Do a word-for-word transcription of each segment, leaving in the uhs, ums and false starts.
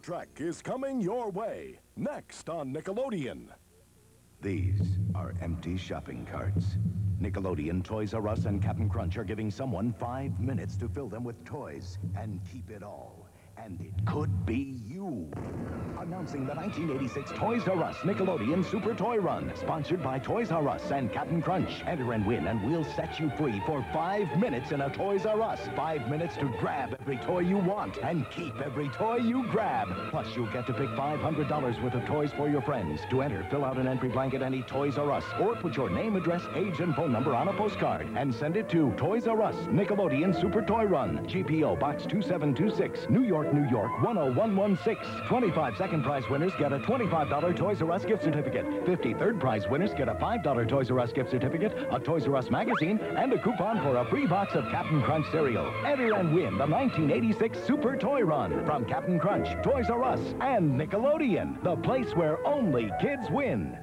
Trek is coming your way, next on Nickelodeon. These are empty shopping carts. Nickelodeon, Toys R Us, and Captain Crunch are giving someone five minutes to fill them with toys and keep it all. And it could be you. Announcing the nineteen eighty-six Toys R Us Nickelodeon Super Toy Run, sponsored by Toys R Us and Captain Crunch. Enter and win, and we'll set you free for five minutes in a Toys R Us. Five minutes to grab every toy you want and keep every toy you grab. Plus, you'll get to pick five hundred dollars worth of toys for your friends. To enter, fill out an entry blank at any Toys R Us, or put your name, address, age, and phone number on a postcard and send it to Toys R Us Nickelodeon Super Toy Run, G P O Box two seven two six, New York, New York one oh one one six. twenty-five second prize winners get a twenty-five dollar Toys R Us gift certificate. fifty third prize winners get a five dollar Toys R Us gift certificate, a Toys R Us magazine, and a coupon for a free box of Captain Crunch cereal. Enter and win the nineteen eighty-six Super Toy Run from Captain Crunch, Toys R Us, and Nickelodeon, the place where only kids win.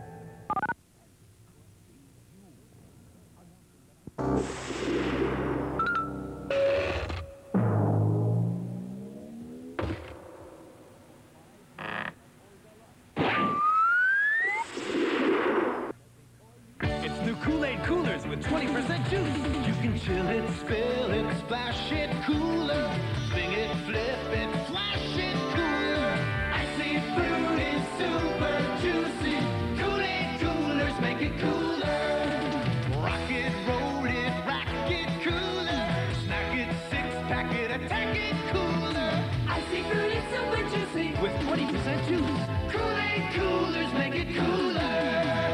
Kool-Aid coolers with twenty percent juice. You can chill it, spill it, splash it cooler. Sing it, flip it, flash it cooler. Icy fruity, super juicy. Kool-Aid coolers make it cooler. Rock it, roll it, rack it cooler. Snack it, six-pack it, attack it cooler. Icy fruity, super juicy with twenty percent juice. Kool-Aid coolers make it cooler.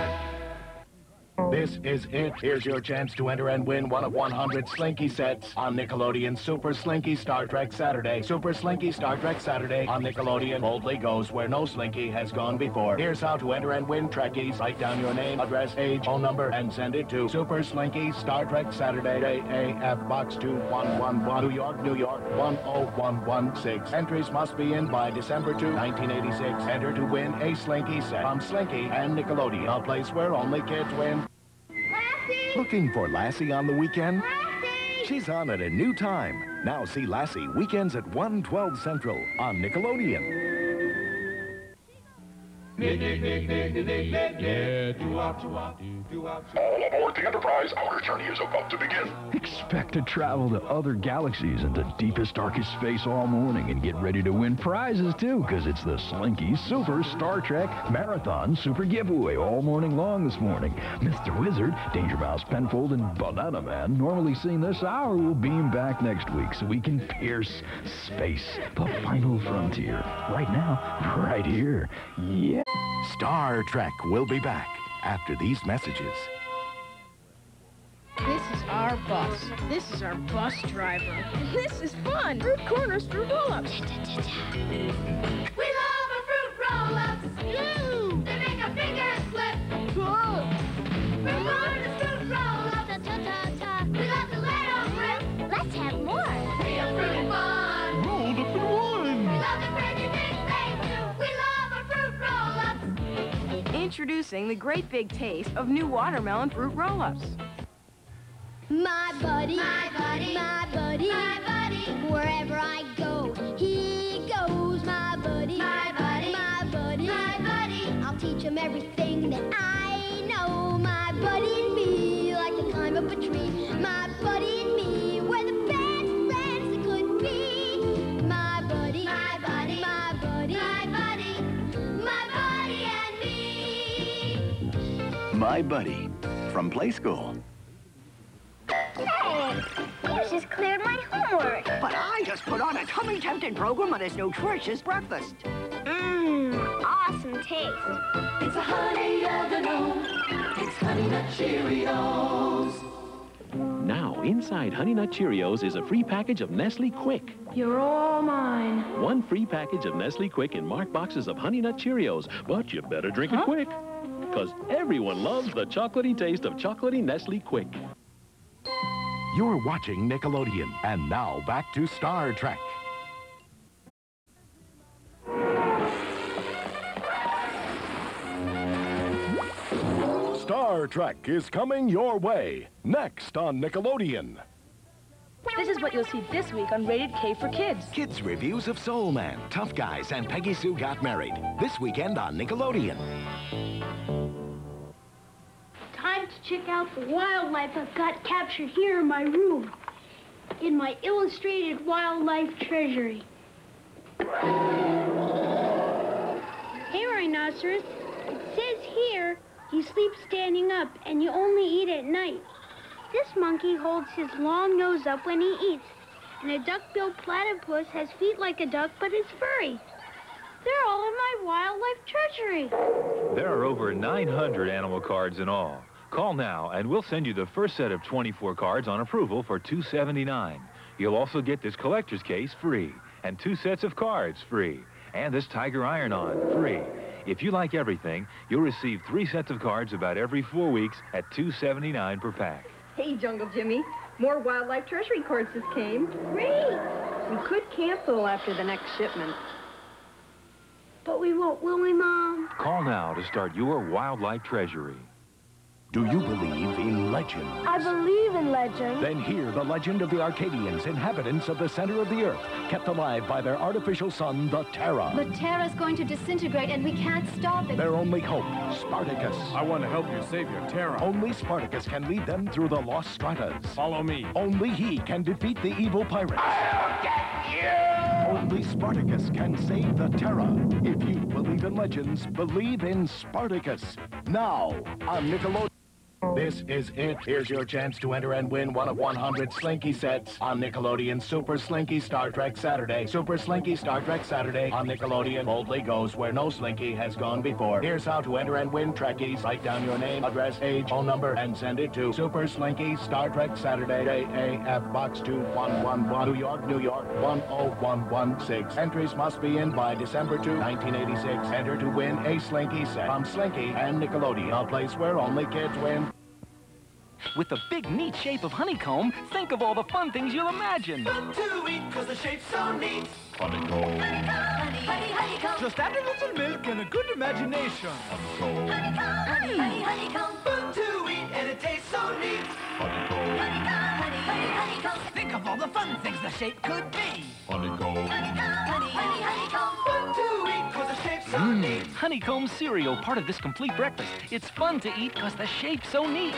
This is it. Here's your chance to enter and win one of one hundred Slinky sets on Nickelodeon Super Slinky Star Trek Saturday. Super Slinky Star Trek Saturday on Nickelodeon boldly goes where no Slinky has gone before. Here's how to enter and win Trekkies. Write down your name, address, age, phone number, and send it to Super Slinky Star Trek Saturday, J A F Box two one one one, New York, New York one oh one one six. Entries must be in by December second, nineteen eighty-six. Enter to win a Slinky set from Slinky and Nickelodeon, a place where only kids win. Looking for Lassie on the weekend? Lassie! She's on at a new time. Now see Lassie weekends at one twelve Central on Nickelodeon. Nick, Nick, Nick, Nick, Nick, Nick, Nick, yeah, do-wop, do-wop, do-wop. All aboard the Enterprise, our journey is about to begin. Expect to travel to other galaxies and the deepest, darkest space all morning and get ready to win prizes, too, because it's the Slinky Super Star Trek Marathon Super Giveaway all morning long this morning. Mister Wizard, Danger Mouse, Penfold, and Banana Man, normally seen this hour, will beam back next week so we can pierce space, the final frontier. Right now, right here. Yeah. Star Trek will be back after these messages. This is our bus. This is our bus driver. And this is fun. Fruit corners, fruit roll-ups. We love our fruit roll-ups. Ew. They make our fingers slip. Cool. Fruit corners, fruit roll-ups. Ta ta ta ta. We love to let them rip. Let's have more. Real fruit fun. Rolled up in one. We love the crazy things they do. We love our fruit roll-ups. Introducing the great big taste of new watermelon fruit roll-ups. My buddy, My buddy. my buddy, My buddy. wherever I go, he goes. My buddy, My buddy. my buddy, My buddy. I'll teach him everything that I know. My buddy and me, like to climb up a tree. My buddy and me, we're the best friends that could be. My buddy, My buddy. my buddy, My buddy. My buddy and me. My Buddy from Play School. Hey, you just cleared my homework. But I just put on a tummy-tempting program on this nutritious breakfast. Mmm, awesome taste. It's a honey yogurt. It's Honey Nut Cheerios. Now, inside Honey Nut Cheerios is a free package of Nestle Quick. You're all mine. One free package of Nestle Quick in marked boxes of Honey Nut Cheerios. But you better drink Huh? it quick, because everyone loves the chocolatey taste of chocolatey Nestle Quick. You're watching Nickelodeon. And now back to Star Trek. Star Trek is coming your way, next on Nickelodeon. This is what you'll see this week on Rated K for Kids. Kids' reviews of Soul Man, Tough Guys, and Peggy Sue Got Married. This weekend on Nickelodeon. Time to check out the wildlife I've got captured here in my room, in my illustrated wildlife treasury. Hey, Rhinoceros. It says here you sleep standing up and you only eat at night. This monkey holds his long nose up when he eats, and a duck-billed platypus has feet like a duck but is furry. They're all in my wildlife treasury. There are over nine hundred animal cards in all. Call now, and we'll send you the first set of twenty-four cards on approval for two seventy-nine. You'll also get this collector's case free, and two sets of cards free, and this Tiger Iron-On free. If you like everything, you'll receive three sets of cards about every four weeks at two seventy-nine per pack. Hey, Jungle Jimmy. More wildlife treasury cards just came. Great! We could cancel after the next shipment. But we won't, will we, Mom? Call now to start your wildlife treasury. Do you believe in legends? I believe in legends. Then hear the legend of the Arcadians, inhabitants of the center of the Earth, kept alive by their artificial sun, the Terra. The Terra's going to disintegrate, and we can't stop it. Their only hope, Spartacus. I want to help you save your Terra. Only Spartacus can lead them through the lost stratas. Follow me. Only he can defeat the evil pirates. I'll get you! Only Spartacus can save the Terra. If you believe in legends, believe in Spartacus. Now, on Nickelodeon. This is it. Here's your chance to enter and win one of one hundred Slinky sets on Nickelodeon Super Slinky Star Trek Saturday. Super Slinky Star Trek Saturday on Nickelodeon boldly goes where no Slinky has gone before. Here's how to enter and win Trekkies. Write down your name, address, age, phone number, and send it to Super Slinky Star Trek Saturday, J A F Box two one one one, New York, New York, one oh one one six. Entries must be in by December second, nineteen eighty-six. Enter to win a Slinky set from Slinky and Nickelodeon, a place where only kids win. With the big, neat shape of honeycomb, think of all the fun things you'll imagine. Fun to eat, cause the shape's so neat. Honeycomb. Honey, honey, honeycomb. Just add a little milk and a good imagination. Honeycomb. Honey, honey, honeycomb. Fun to eat, and it tastes so neat. Honeycomb. Honey, honey, honeycomb. Think of all the fun things the shape could be. Honeycomb. Honey, honey, honeycomb. Fun to eat, cause the shape's so Mm. neat. Honeycomb cereal, part of this complete breakfast. It's fun to eat because the shape's so neat.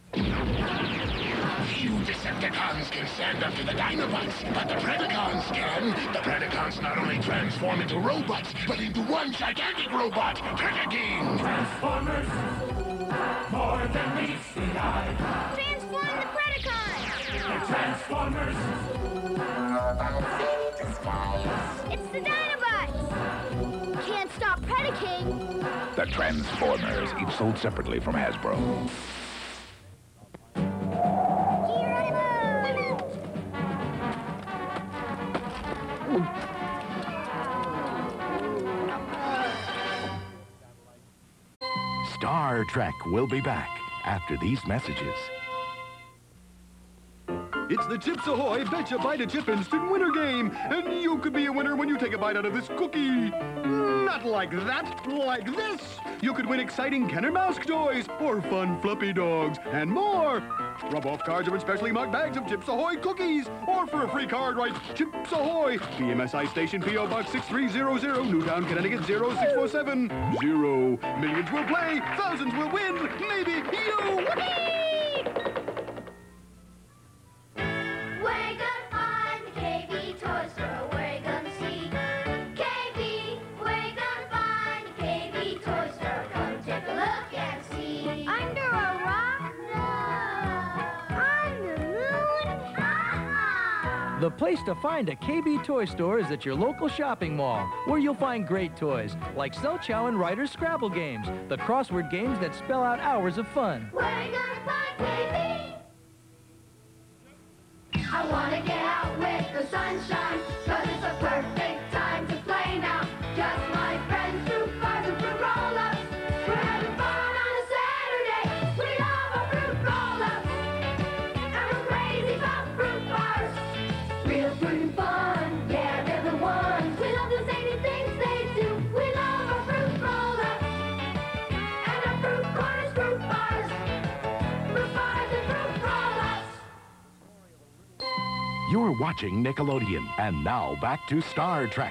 You Decepticons can stand up to the Dinobots, but the Predacons can. The Predacons not only transform into robots, but into one gigantic robot, Predacons. Transformers, more than meets the eye. Transform the Predacons! Transformers. It's the Dinobots! Can't stop Predaking! The Transformers, each sold separately from Hasbro. Star Trek will be back after these messages. It's the Chips Ahoy Betcha Bite a Chip Instant Winner Game, and you could be a winner when you take a bite out of this cookie. Not like that, like this. You could win exciting Kenner Mouse toys, or fun fluffy dogs, and more. Rub-off cards are in specially marked bags of Chips Ahoy cookies, or for a free card, write Chips Ahoy, P M S I Station, P O Box six three zero zero, Newtown, Connecticut zero six four seven zero. Millions will play, thousands will win, maybe you. We're gonna find the K B toy store. We're gonna see K B. We're gonna find the K B toy store. Come take a look and see. Under a rock? No. On the moon? Ha-ha. The place to find a K B toy store is at your local shopping mall, where you'll find great toys like Sel Chow and Ryder's Scrabble games, the crossword games that spell out hours of fun. We're gonna find K B. I wanna get out with the sunshine, cause it's a perfect time to play now. Just my friends, fruit bars and fruit roll-ups. We're having fun on a Saturday. We love our fruit roll-ups. And we're crazy about fruit bars. Real fruit fun, yeah, they're the ones. We love the zany things they do. We love our fruit roll-ups. And our fruit corners, fruit bars. Fruit bars and fruit roll-ups. You're watching Nickelodeon. And now back to Star Trek.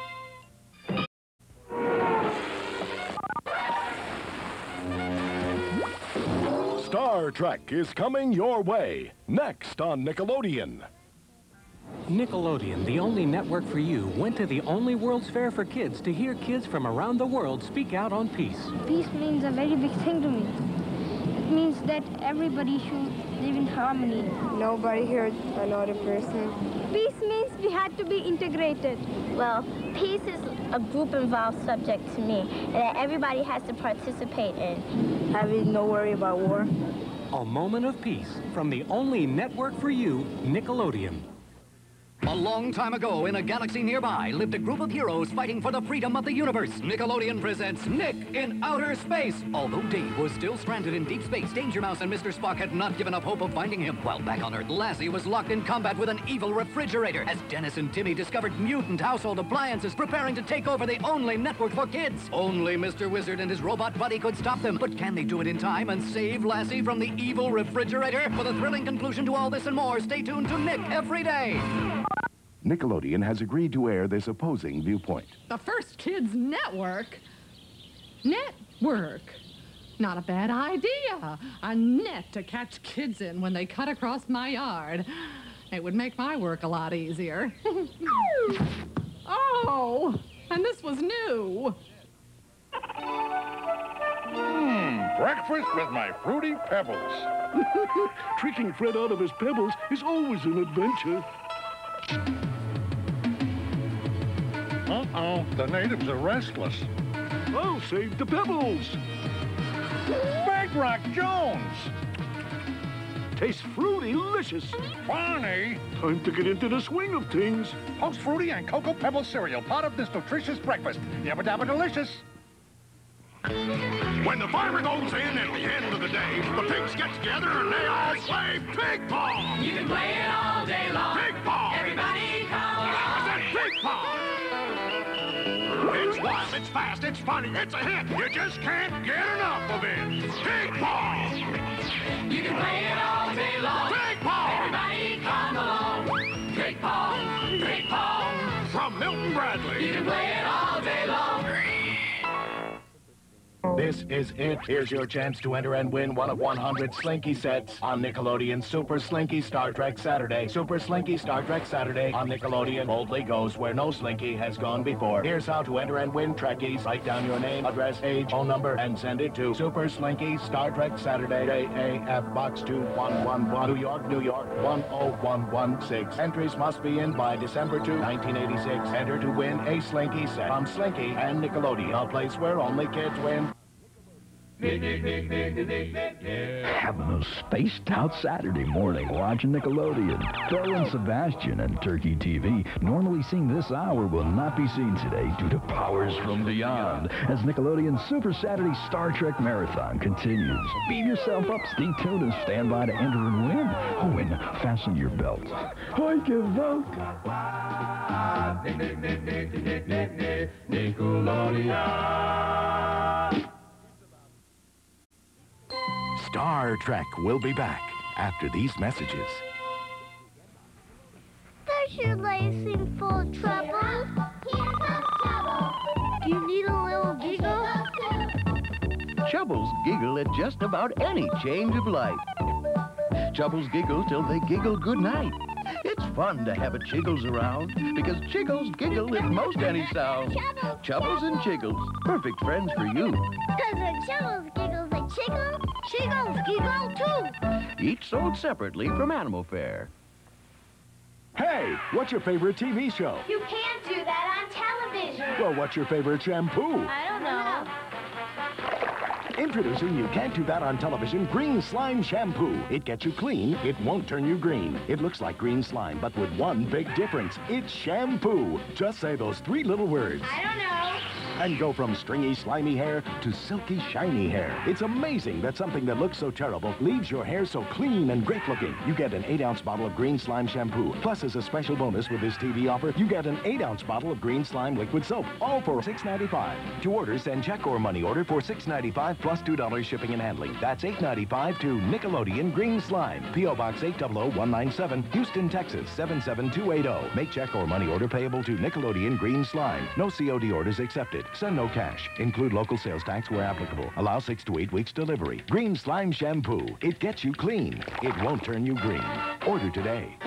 Star Trek is coming your way. Next on Nickelodeon. Nickelodeon, the only network for you, went to the only World's Fair for kids to hear kids from around the world speak out on peace. Peace means a very big thing to me. It means that everybody should live in harmony. Nobody hurt another person. Peace means we had to be integrated. Well, peace is a group-involved subject to me, and that everybody has to participate in. Having no worry about war. A moment of peace from the only network for you, Nickelodeon. A long time ago, in a galaxy nearby, lived a group of heroes fighting for the freedom of the universe. Nickelodeon presents Nick in Outer Space. Although Dave was still stranded in deep space, Danger Mouse and Mister Spock had not given up hope of finding him. While back on Earth, Lassie was locked in combat with an evil refrigerator as Dennis and Timmy discovered mutant household appliances preparing to take over the only network for kids. Only Mister Wizard and his robot buddy could stop them. But can they do it in time and save Lassie from the evil refrigerator? For the thrilling conclusion to all this and more, stay tuned to Nick Every Day. Nickelodeon has agreed to air this opposing viewpoint. The first kids network? Network. Not a bad idea. A net to catch kids in when they cut across my yard. It would make my work a lot easier. Oh, and this was new. Mmm, breakfast with my Fruity Pebbles. Tricking Fred out of his pebbles is always an adventure. Uh-oh, the natives are restless. I'll save the pebbles. Big Rock Jones! Tastes fruity-licious. Funny. Time to get into the swing of things. Post Fruity and Cocoa Pebble cereal, part of this nutritious breakfast. Yabba-dabba delicious. When the farmer goes in at the end of the day, the pigs get together and they all play pig pong. You can play it all day long. Pig pong. Everybody come along. I said pig pong. It's wild, it's fast, it's funny, it's a hit. You just can't get enough of it. Pig pong. You can play it all day long. Pig pong. Everybody come along. Pig pong, pig pong. From Milton Bradley. You can play it all day long. This is it. Here's your chance to enter and win one of one hundred Slinky sets on Nickelodeon Super Slinky Star Trek Saturday. Super Slinky Star Trek Saturday on Nickelodeon boldly goes where no Slinky has gone before. Here's how to enter and win Trekkies. Write down your name, address, age, phone number, and send it to Super Slinky Star Trek Saturday, J A F Box two one one one, New York, New York, one oh one one six. Entries must be in by December second, nineteen eighty-six. Enter to win a Slinky set from Slinky and Nickelodeon, a place where only kids win. Having a spaced-out Saturday morning watching Nickelodeon. Phil and Sebastian and Turkey T V, normally seen this hour, will not be seen today due to powers from beyond as Nickelodeon's Super Saturday Star Trek Marathon continues. Beat yourself up, stay tuned, and stand by to enter and win. Oh, and fasten your belts. I give up. Nickelodeon. Star Trek will be back after these messages. Does your life seem full of trouble? Here's some trouble. Do you need a little giggle? Chubbles giggle at just about any change of life. Chubbles giggle till they giggle goodnight. It's fun to have a Chiggles around because Chiggles giggle at most any sound. Chubbles. Chubbles and Chiggles, perfect friends for you. Because when Chubbles giggles they chiggle, Chiggles giggle too. Each sold separately from Animal Fair. Hey, what's your favorite T V show? You can't do that on television. Well, what's your favorite shampoo? I don't know. Introducing You Can't Do That on Television Green Slime Shampoo. It gets you clean, it won't turn you green. It looks like green slime, but with one big difference. It's shampoo. Just say those three little words. I don't know. and go from stringy, slimy hair to silky, shiny hair. It's amazing that something that looks so terrible leaves your hair so clean and great-looking. You get an eight ounce bottle of green slime shampoo. Plus, as a special bonus with this T V offer, you get an eight ounce bottle of green slime liquid soap, all for six ninety-five. To order, send check or money order for six ninety-five plus two dollars shipping and handling. That's eight ninety-five to Nickelodeon Green Slime. P O Box eight zero zero one nine seven, Houston, Texas seven seven two eight zero. Make check or money order payable to Nickelodeon Green Slime. No C O D orders accepted. Send no cash. Include local sales tax where applicable. Allow six to eight weeks delivery. Green Slime Shampoo. It gets you clean. It won't turn you green. Order today.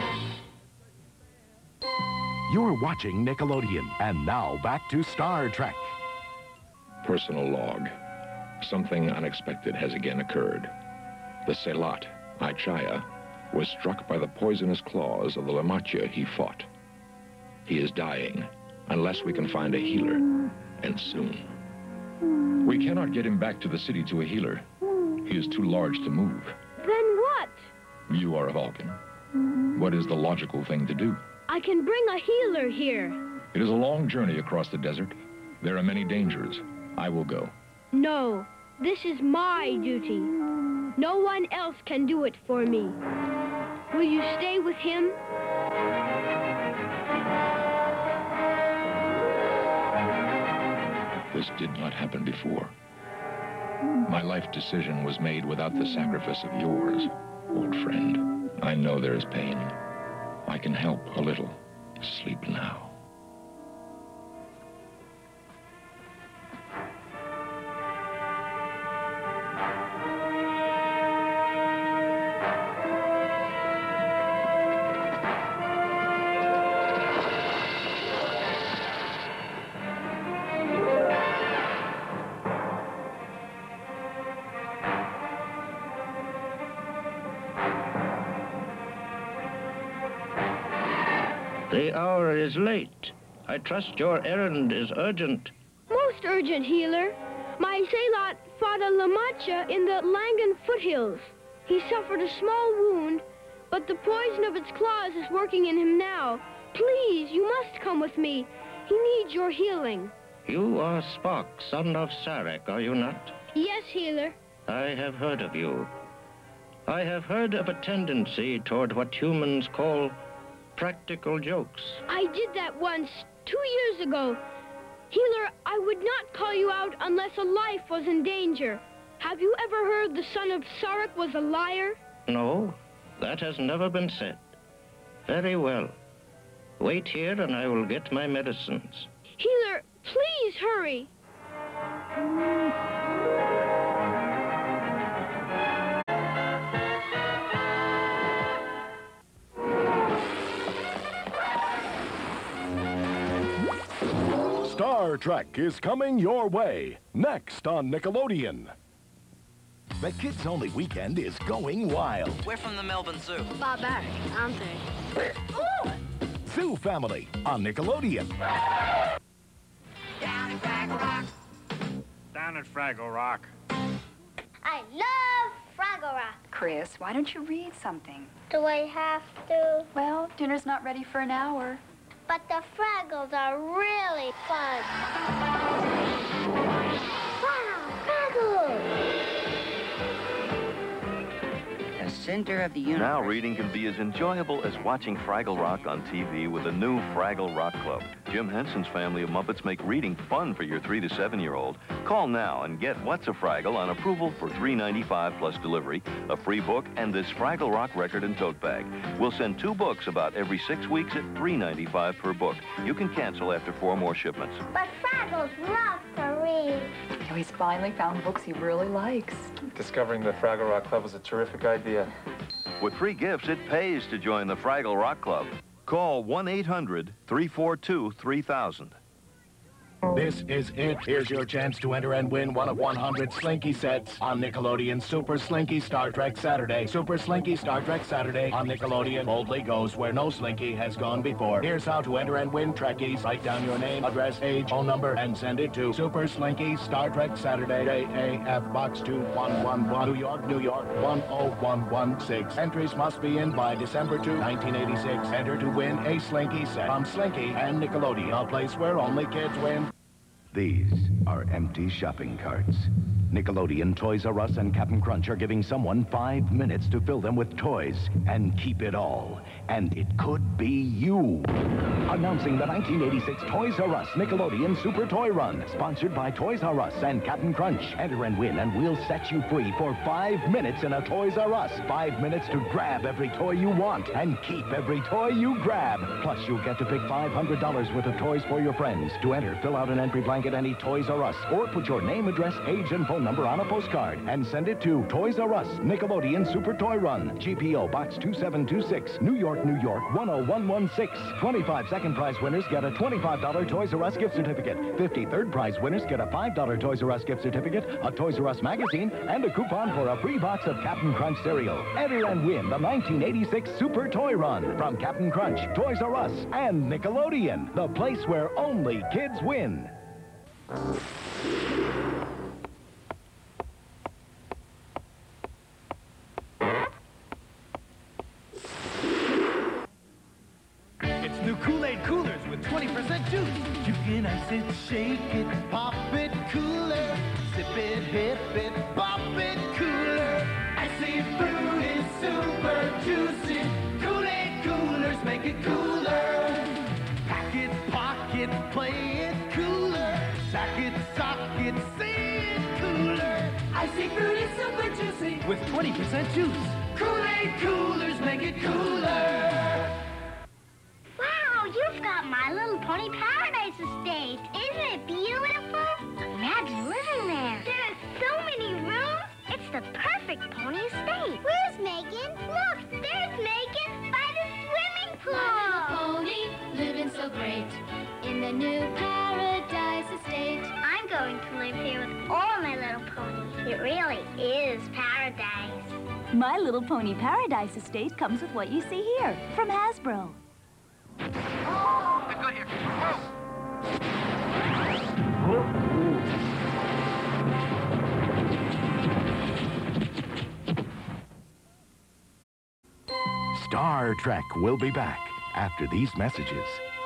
You're watching Nickelodeon. And now back to Star Trek. Personal log. Something unexpected has again occurred. The Selat, Ichaya, was struck by the poisonous claws of the Lamachia he fought. He is dying, unless we can find a healer, and soon. We cannot get him back to the city to a healer. He is too large to move. Then what? You are a Vulcan. What is the logical thing to do? I can bring a healer here. It is a long journey across the desert. There are many dangers. I will go. No, this is my duty. No one else can do it for me. Will you stay with him? This did not happen before. My life decision was made without the sacrifice of yours, old friend. I know there is pain. I can help a little. Sleep now. The hour is late. I trust your errand is urgent. Most urgent, healer. My Selat fought a Lamachia in the Langan foothills. He suffered a small wound, but the poison of its claws is working in him now. Please, you must come with me. He needs your healing. You are Spock, son of Sarek, are you not? Yes, healer. I have heard of you. I have heard of a tendency toward what humans call practical jokes. I did that once, two years ago. Healer, I would not call you out unless a life was in danger. Have you ever heard the son of Sarek was a liar? No, that has never been said. Very well. Wait here and I will get my medicines. Healer, please hurry. Star Trek is coming your way, next on Nickelodeon. The kids-only weekend is going wild. We're from the Melbourne Zoo. Barbaric, aren't they? Ooh! Zoo Family on Nickelodeon. Down at Fraggle Rock. Down at Fraggle Rock. I love Fraggle Rock. Chris, why don't you read something? Do I have to? Well, dinner's not ready for an hour. But the Fraggles are really fun. Wow, Fraggles! The center of the universe. Now reading can be as enjoyable as watching Fraggle Rock on T V with the new Fraggle Rock Club. Jim Henson's family of Muppets make reading fun for your three to seven-year-old. Call now and get What's a Fraggle on approval for three ninety-five plus delivery, a free book, and this Fraggle Rock record and tote bag. We'll send two books about every six weeks at three ninety-five per book. You can cancel after four more shipments. But Fraggles love to read. Oh, he's finally found books he really likes. Discovering the Fraggle Rock Club was a terrific idea. With free gifts, it pays to join the Fraggle Rock Club. Call one eight hundred, three four two, three thousand. This is it. Here's your chance to enter and win one of one hundred Slinky sets on Nickelodeon Super Slinky Star Trek Saturday. Super Slinky Star Trek Saturday on Nickelodeon boldly goes where no Slinky has gone before. Here's how to enter and win, Trekkies. Write down your name, address, age, phone number, and send it to Super Slinky Star Trek Saturday, J A F Box two one one one, New York, New York, one oh one one six. Entries must be in by December second, nineteen eighty-six. Enter to win a Slinky set from Slinky and Nickelodeon, a place where only kids win. These are empty shopping carts. Nickelodeon, Toys R Us, and Captain Crunch are giving someone five minutes to fill them with toys and keep it all. And it could be you. Announcing the nineteen eighty-six Toys R Us Nickelodeon Super Toy Run, sponsored by Toys R Us and Captain Crunch. Enter and win, and we'll set you free for five minutes in a Toys R Us. Five minutes to grab every toy you want and keep every toy you grab. Plus, you'll get to pick five hundred dollars worth of toys for your friends. To enter, fill out an entry blank at any Toys R Us, or put your name, address, age, and phone number on a postcard and send it to Toys R Us Nickelodeon Super Toy Run, G P O Box two seven two six, New York, New York one oh one one six. twenty-five second prize winners get a twenty-five dollar Toys R Us gift certificate. fifty third prize winners get a five dollar Toys R Us gift certificate, a Toys R Us magazine, and a coupon for a free box of Captain Crunch cereal. Enter and win the nineteen eighty-six Super Toy Run from Captain Crunch, Toys R Us, and Nickelodeon, the place where only kids win. It's new Kool-Aid coolers with twenty percent juice. You can ice it, shake it, pop it, cooler. Sip it, hip it, pop it, cooler. Icy fruity, super juicy. Kool-Aid coolers make it cooler. Pack it, pocket, play it cooler. Sack it, sock it, say it cooler. Icy fruity, super juicy with twenty percent juice. Kool-Aid coolers make it cooler. Wow, you've got My Little Pony Paradise Estate. Isn't it beautiful? Imagine living there. There are so many rooms. It's the perfect pony estate. Where's Megan? Look, there's Megan by the swimming pool. My little pony, living so great in the new Paradise Estate. I'm going to live here with all my little ponies. It really is paradise. My Little Pony Paradise Estate comes with what you see here from Hasbro. Oh, here. Star Trek will be back after these messages.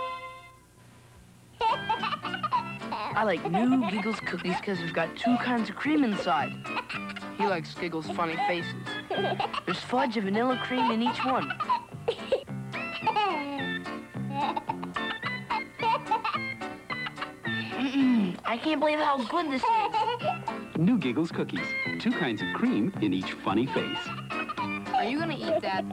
I like new Giggles cookies because we've got two kinds of cream inside. He likes Giggles' funny faces. There's fudge and vanilla cream in each one. Mm-mm, I can't believe how good this is. New Giggles cookies. Two kinds of cream in each funny face. Are you gonna eat that?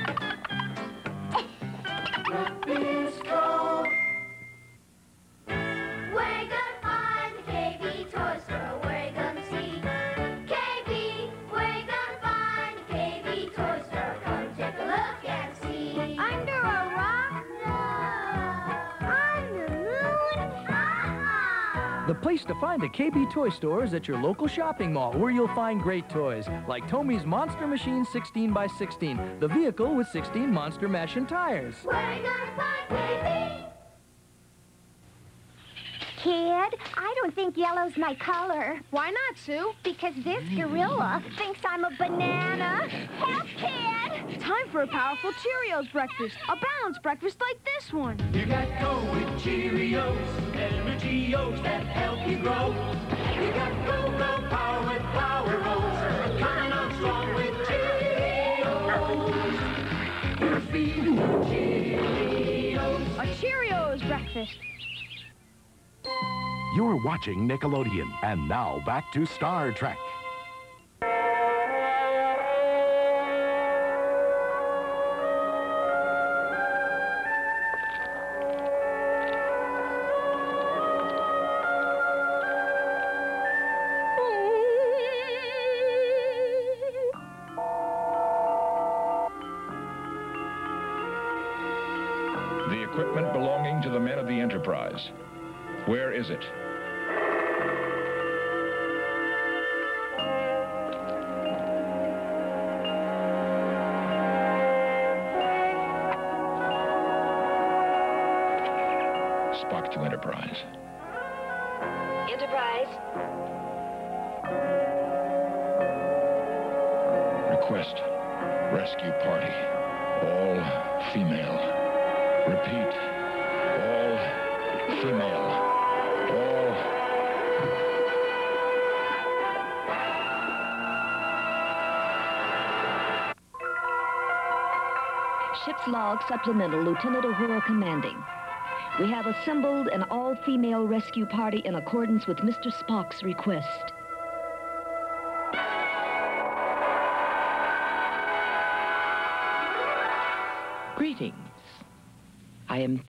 We're gonna find the K B toy store. We're gonna see K B. We're gonna find the K B toy store. Come take a look and see. Under a rock? No. On the moon? Uh-huh. The place to find a K B toy store is at your local shopping mall, where you'll find great toys, like Tommy's Monster Machine sixteen by sixteen, the vehicle with sixteen Monster Mash and tires. We're gonna find K B. Kid, I don't think yellow's my color. Why not, Sue? Because this gorilla thinks I'm a banana. Help, Kid! Time for a powerful Cheerios breakfast. A balanced breakfast like this one. You got Go with Cheerios, energy oats that help you grow. You got Go Go Power with Power Oats, coming on strong with Cheerios. We're feeding Cheerios. A Cheerios breakfast. You're watching Nickelodeon. And now back to Star Trek. The equipment belonging to the men of the Enterprise. Where is it? Spock to Enterprise. Enterprise. Request. Rescue party. All female. Repeat. All female. All sixth log supplemental, Lieutenant Uhura commanding. We have assembled an all-female rescue party in accordance with Mister Spock's request. Greetings. I am...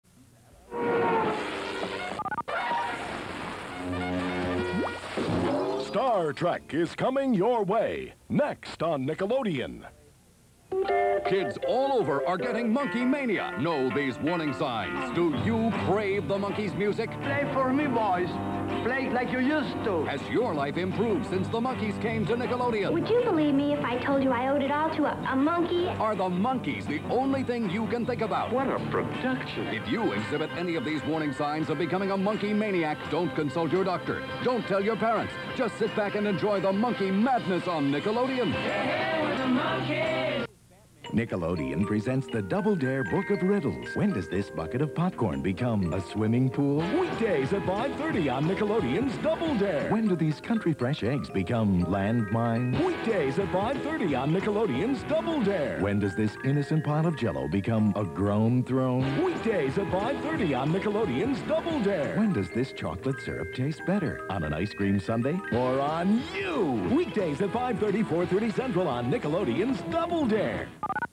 Star Trek is coming your way, next on Nickelodeon. Kids all over are getting monkey mania. Know these warning signs. Do you crave the Monkees' music? Play for me, boys. Play it like you used to. Has your life improved since the Monkees came to Nickelodeon? Would you believe me if I told you I owed it all to a, a monkey? Are the Monkees the only thing you can think about? What a production. If you exhibit any of these warning signs of becoming a monkey maniac, don't consult your doctor. Don't tell your parents. Just sit back and enjoy the monkey madness on Nickelodeon. Hey, we're the Monkees! Nickelodeon presents the Double Dare Book of Riddles. When does this bucket of popcorn become a swimming pool? Weekdays at five thirty on Nickelodeon's Double Dare. When do these country fresh eggs become landmines? Weekdays at five thirty on Nickelodeon's Double Dare. When does this innocent pile of Jell-O become a grown throne? Weekdays at five thirty on Nickelodeon's Double Dare. When does this chocolate syrup taste better? On an ice cream sundae or on you? Weekdays at five thirty, four thirty Central on Nickelodeon's Double Dare.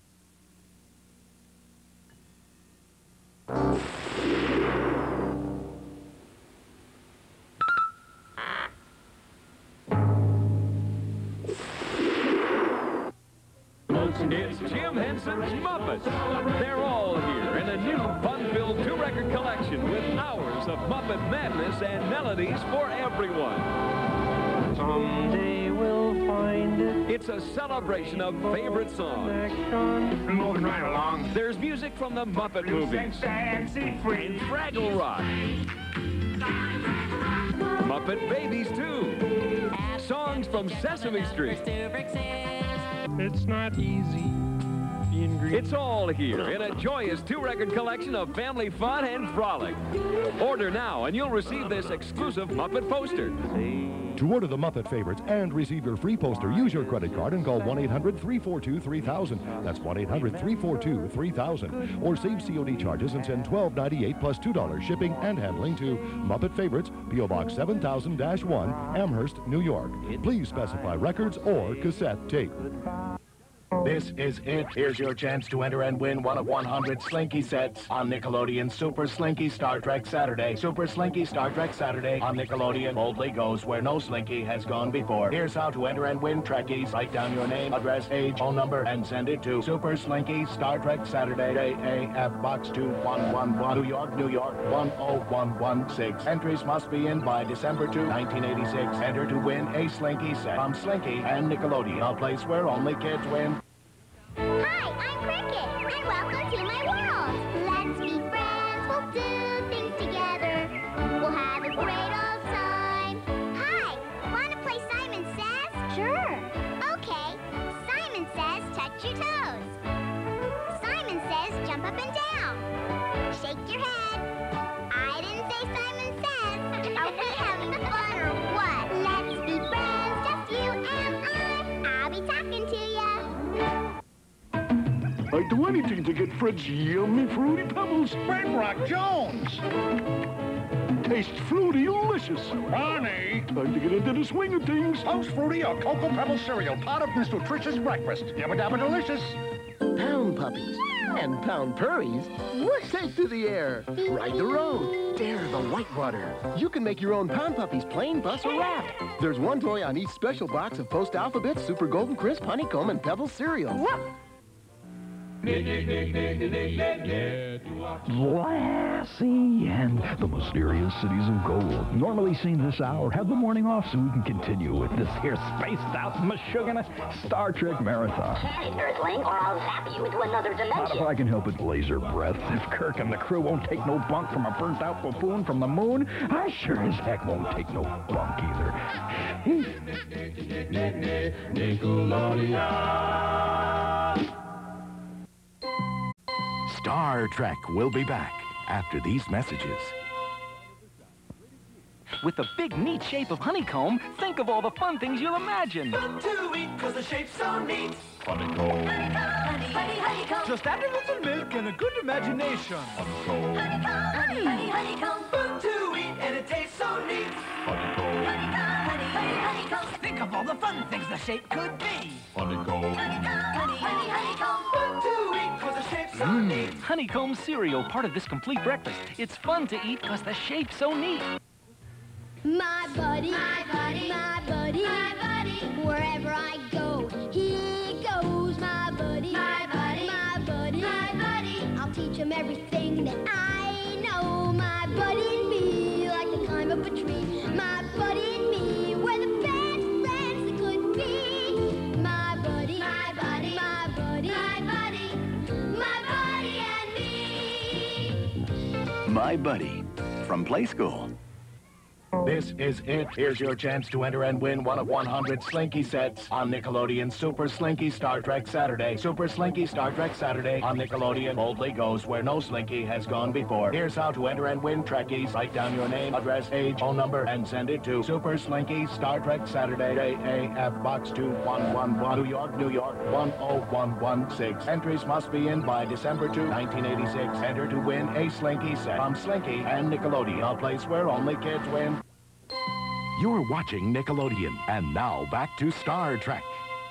It's Jim Henson's Muppets. They're all here in a new fun-filled two-record collection with hours of Muppet madness and melodies for everyone. Someday we'll find it. It's a celebration of favorite songs. Moving right along. There's music from the Muppet movies and Fraggle Rock. Muppet Babies, too. Songs from Sesame Street. It's not easy being green. It's all here in a joyous two-record collection of family fun and frolic. Order now and you'll receive this exclusive Muppet poster. To order the Muppet favorites and receive your free poster, use your credit card and call one eight hundred, three four two, three thousand. That's one eight hundred, three four two, three thousand. Or save C O D charges and send twelve ninety-eight plus two dollars shipping and handling to Muppet Favorites, P O Box seven thousand dash one, Amherst, New York. Please specify records or cassette tape. This is it. Here's your chance to enter and win one of one hundred Slinky sets on Nickelodeon Super Slinky Star Trek Saturday. Super Slinky Star Trek Saturday on Nickelodeon boldly goes where no Slinky has gone before. Here's how to enter and win, Trekkies. Write down your name, address, age, phone number, and send it to Super Slinky Star Trek Saturday, J A F Box two one one one, New York, New York, one oh one one six. Entries must be in by December second, nineteen eighty-six. Enter to win a Slinky set from Slinky and Nickelodeon, a place where only kids win. Hi, I'm Cricket, and welcome to my world. Let's be friends, we'll do things together. We'll have a great old time. Hi, want to play Simon Says? Sure. Okay, Simon Says touch your toes. Simon Says jump up and down. Shake your head. I didn't say Simon Says. Are we having fun or what? Let's be friends, just you and I. I'll be talking to you. I'd do anything to get Fred's yummy Fruity Pebbles. Fred Rock Jones! Tastes fruity-licious. Honey! Time to get into the swing of things. Toast Fruity or Cocoa Pebble cereal, part of this nutritious breakfast. Yabba dabba delicious. Pound puppies and pound purries. Whoosh! Take to the air. Ride the road. Dare the whitewater. You can make your own pound puppies plain, bus, or wrap. There's one toy on each special box of Post Alphabet, Super Golden Crisp, Honeycomb, and Pebble cereal. What? Lassie and the mysterious cities of gold. Normally seen this hour. Have the morning off so we can continue with this here spaced out mashugana Star Trek marathon. Panic, Earthling, or I'll zap you into another Not if dimension. I can help it, laser breath. If Kirk and the crew won't take no bunk from a burnt out buffoon from the moon, I sure as heck won't take no bunk either. Nickelodeon. Star Trek will be back after these messages. With the big, neat shape of honeycomb, think of all the fun things you'll imagine. Fun to eat, cause the shape's so neat. Honeycomb. Honey, honey, honey. honeycomb. Just add a little milk and a good imagination. Honeycomb, honey, honey, honeycomb. Fun to eat and it tastes so neat. Honeycomb, honey, honey, honeycomb. Think of all the fun things the shape could be. Honeycomb, honey, honey, honeycomb. Fun to eat cause the shape's so neat. Honeycomb cereal, part of this complete breakfast. It's fun to eat because the shape's so neat. My buddy, My buddy, my buddy, my buddy. wherever I go, he goes. My buddy, My buddy, my buddy, my buddy. I'll teach him everything that I know. My buddy and me, like to climb up a tree. My buddy and me, we're the best friends that could be. My buddy, My buddy, my buddy, my buddy. My buddy and me. My Buddy from Play School. This is it. Here's your chance to enter and win one of one hundred Slinky sets on Nickelodeon Super Slinky Star Trek Saturday. Super Slinky Star Trek Saturday on Nickelodeon boldly goes where no Slinky has gone before. Here's how to enter and win Trekkies. Write down your name, address, age, phone number, and send it to Super Slinky Star Trek Saturday, J A F Box two one one one, New York, New York, one oh one one six. Entries must be in by December second, nineteen eighty-six. Enter to win a Slinky set from Slinky and Nickelodeon, a place where only kids win. You're watching Nickelodeon, and now back to Star Trek.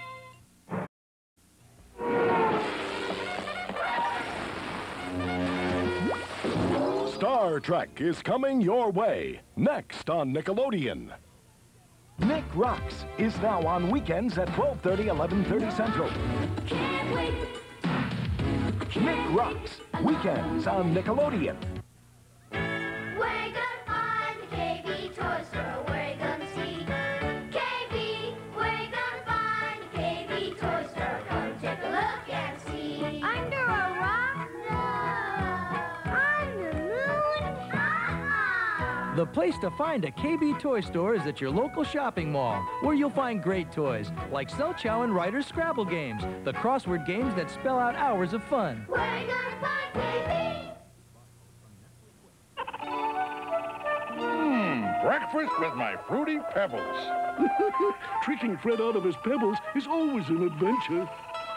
Star Trek is coming your way, next on Nickelodeon. Nick Rocks is now on weekends at twelve thirty, eleven thirty Central. Can't wait. Nick Rocks, weekends on Nickelodeon. We're gonna find the K B toy store. We're gonna see K B. We're gonna find the K B toy store. Come take a look and see. Under a rock? No. On the moon? Uh-uh. The place to find a K B toy store is at your local shopping mall, where you'll find great toys like Selchow and Ryder's Scrabble games, the crossword games that spell out hours of fun. We're gonna find K Mmm, breakfast with my Fruity Pebbles. Tricking Fred out of his pebbles is always an adventure.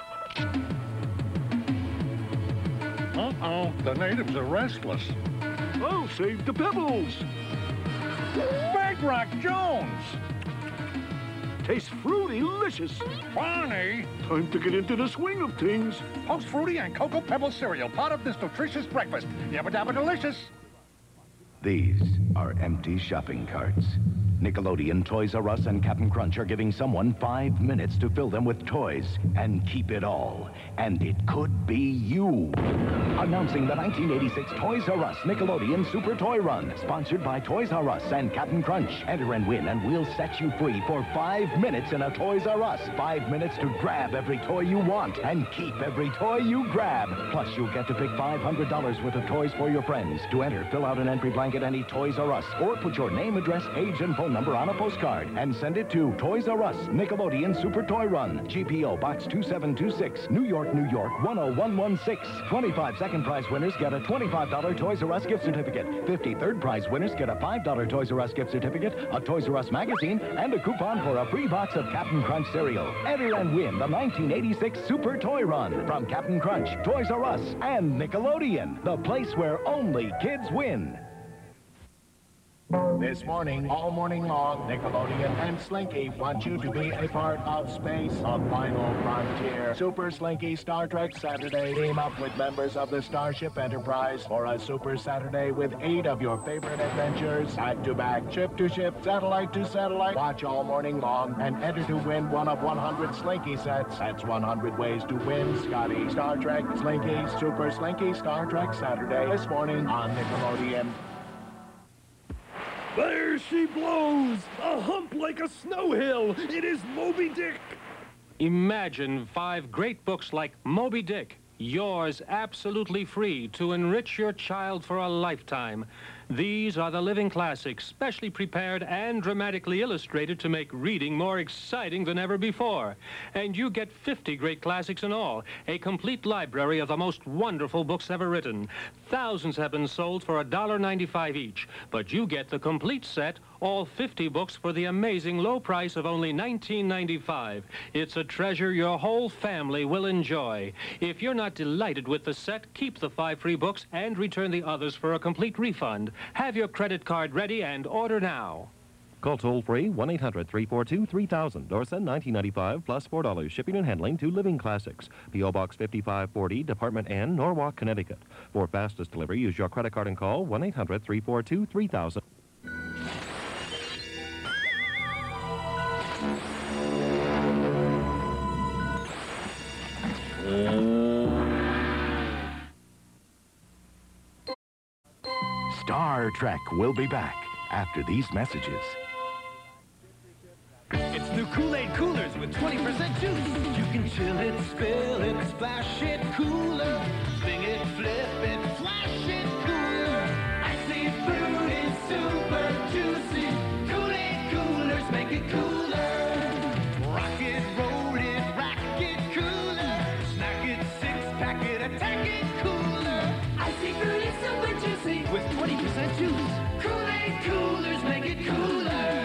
Uh-oh, the natives are restless. I'll save the pebbles. Bagrock Jones! Tastes fruity-licious. Barney! Time to get into the swing of things. Post Fruity and Cocoa Pebble cereal, part of this nutritious breakfast. Yabba dabba delicious. These are empty shopping carts. Nickelodeon, Toys R Us, and Captain Crunch are giving someone five minutes to fill them with toys and keep it all. And it could be you. Announcing the nineteen eighty-six Toys R Us Nickelodeon Super Toy Run, sponsored by Toys R Us and Captain Crunch. Enter and win, and we'll set you free for five minutes in a Toys R Us. Five minutes to grab every toy you want and keep every toy you grab. Plus, you'll get to pick five hundred dollars worth of toys for your friends. To enter, fill out an entry blank at any Toys R Us, or put your name, address, age, and phone number on a postcard and send it to Toys R Us Nickelodeon Super Toy Run, G P O Box two seven two six, New York, New York one oh one one six. twenty-five second prize winners get a twenty-five dollar Toys R Us gift certificate. fifty third prize winners get a five dollar Toys R Us gift certificate, a Toys R Us magazine, and a coupon for a free box of Captain Crunch cereal. Enter and win the nineteen eighty-six Super Toy Run from Captain Crunch, Toys R Us, and Nickelodeon, the place where only kids win. This morning, all morning long, Nickelodeon and Slinky want you to be a part of space, a final frontier. Super Slinky Star Trek Saturday. Team up with members of the Starship Enterprise for a Super Saturday with eight of your favorite adventures, back to back, ship to ship, satellite to satellite. Watch all morning long and enter to win one of one hundred Slinky sets. That's one hundred ways to win Scotty. Star Trek, Slinky, Super Slinky Star Trek Saturday this morning on Nickelodeon. There she blows! A hump like a snow hill! It is Moby Dick! Imagine five great books like Moby Dick, yours absolutely free to enrich your child for a lifetime. These are the living classics, specially prepared and dramatically illustrated to make reading more exciting than ever before. And you get fifty great classics in all, a complete library of the most wonderful books ever written. Thousands have been sold for one dollar ninety-five each, but you get the complete set, all fifty books for the amazing low price of only nineteen ninety-five. It's a treasure your whole family will enjoy. If you're not delighted with the set, keep the five free books and return the others for a complete refund. Have your credit card ready and order now. Call toll-free one eight hundred, three four two, three thousand or send nineteen ninety-five plus four dollars shipping and handling to Living Classics, P O Box fifty-five forty, Department N, Norwalk, Connecticut. For fastest delivery, use your credit card and call one eight hundred, three four two, three thousand. Star Trek will be back after these messages. It's new Kool-Aid coolers with twenty percent juice. You can chill it, spill it, splash it cooler. Sing it, flip it, flash it cooler. Icy fruity, super juicy. Kool-Aid coolers make it cooler. Rock it, roll it, rack it cooler. Snack it, six-pack it, attack it cooler. Icy fruity, super juicy with twenty percent juice. Kool-Aid coolers make it cooler.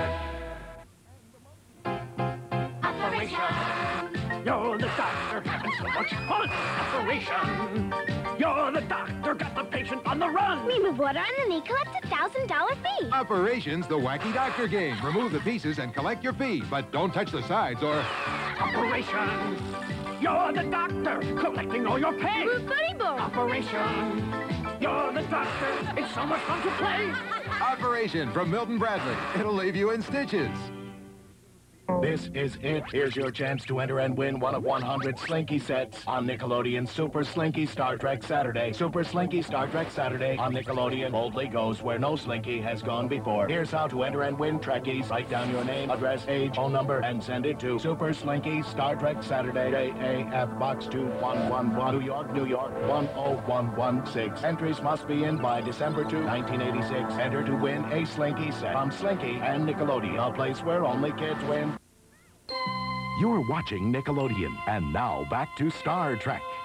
You're the doctor having so much fun. Operation. You're the doctor, got the patient on the run. Remove water underneath, collect a thousand dollar fee. Operation's the wacky doctor game. Remove the pieces and collect your fee, but don't touch the sides or... Operation. You're the doctor, collecting all your pay. Move buddy board. Operation. You're the doctor. It's so much fun to play. Operation from Milton Bradley. It'll leave you in stitches. This is it. Here's your chance to enter and win one of one hundred Slinky sets on Nickelodeon Super Slinky Star Trek Saturday. Super Slinky Star Trek Saturday on Nickelodeon boldly goes where no Slinky has gone before. Here's how to enter and win Trekkies. Write down your name, address, age, phone number, and send it to Super Slinky Star Trek Saturday, J A F Box two one one one, New York, New York, one oh one one six. Entries must be in by December second, nineteen eighty-six. Enter to win a Slinky set from Slinky and Nickelodeon, a place where only kids win. You're watching Nickelodeon, and now back to Star Trek.